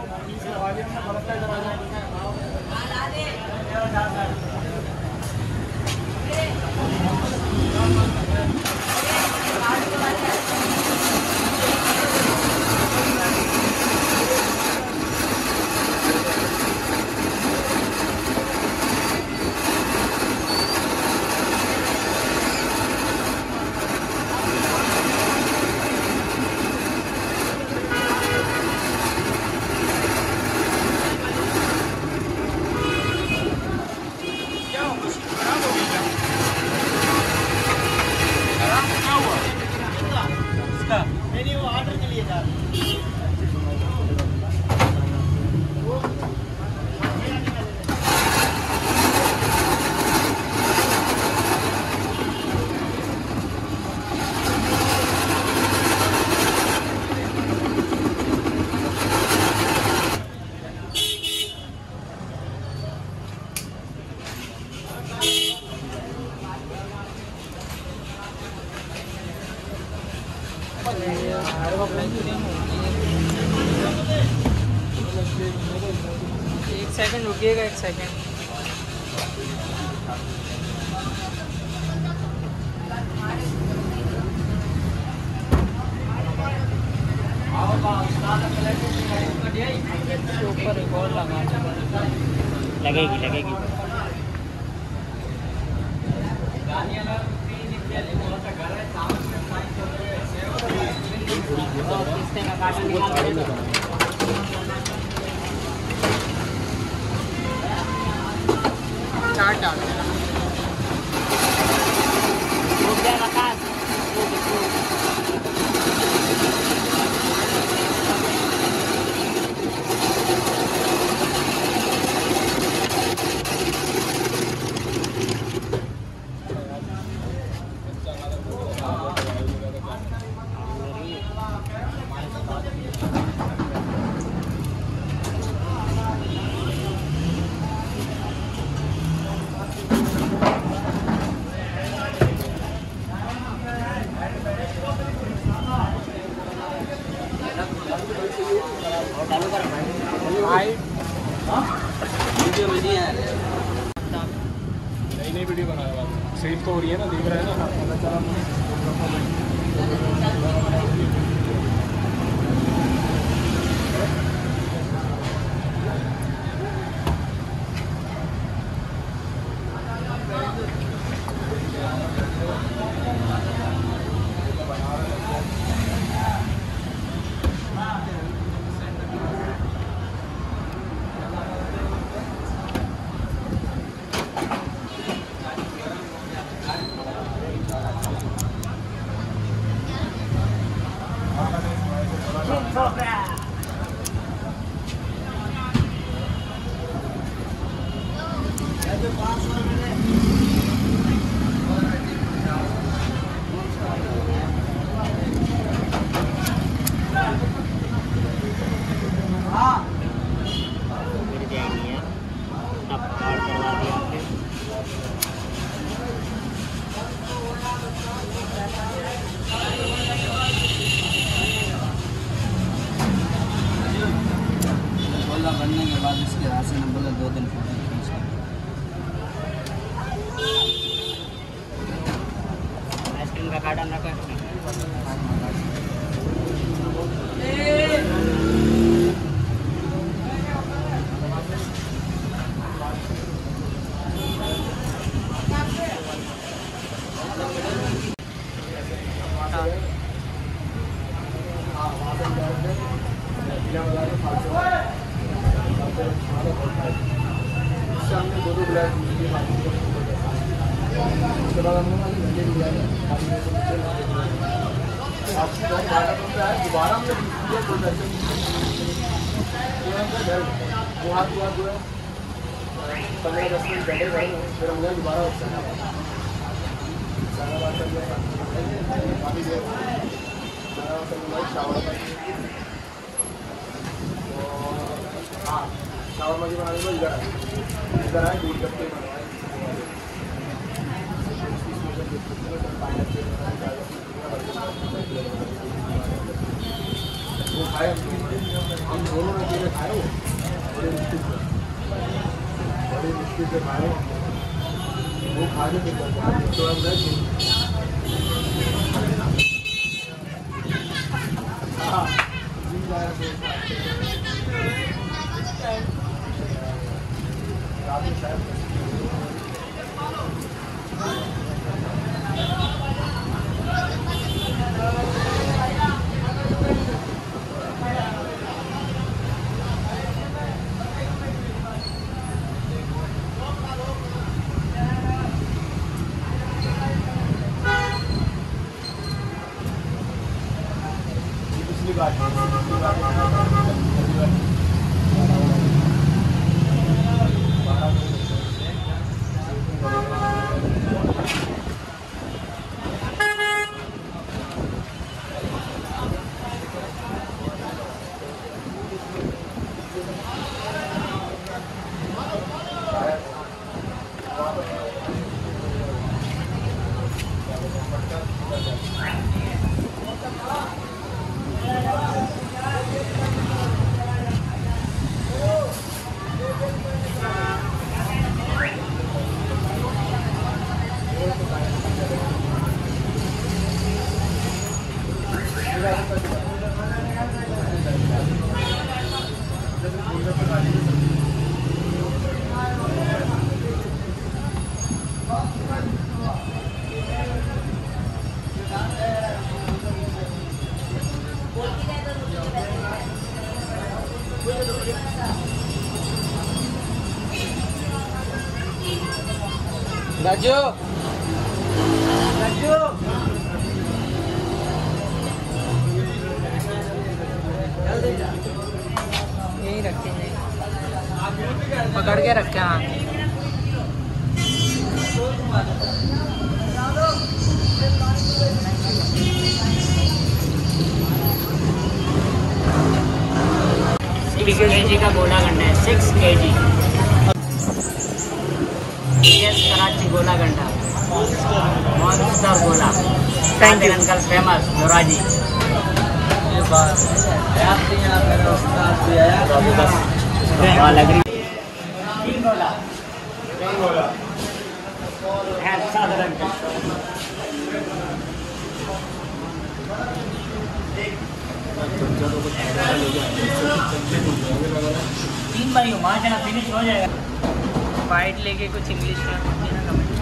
एक सेकंड रुकिएगा, एक सेकंड। ऊपर एक और लगा लगेगी चाट डाल देना। नई वीडियो बना रहा है, सेव तो हो रही है ना, देख रहा है ना, पता चला बनने के बाद इसके राशन नंबर 2 दिन आइसक्रीम का कार्टन रखा सामने 2 गिलास उसके बाद हम लोग दोबारा हमने वो हाथ जो है 15-10 मिनट बैठे गए, फिर हम लोग दोबारा पानी दे हाँ शावर मजी बनाने को इधर आए दूध करके वो खाए हम दोनों में चीज़ें खाए हो बड़ी मुश्किल से खाए हो वो खाने के बाद तो हम गए हाँ पिछली बार राजू राजू यही रखेंगे पकड़ के रखे हाँ kg का गोला गंडा है 6 kg कराची गोला गंडा मॉन्स्टर गोला कादिर अंकल फेमस जोराजी लग रही साधारण 3 बारी वहाँ जाना फिनिश हो जाएगा। वाइट लेके कुछ इंग्लिश में होती है ना कमेंट